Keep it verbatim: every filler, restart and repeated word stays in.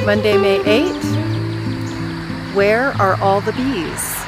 Monday, May eighth. Where are all the bees?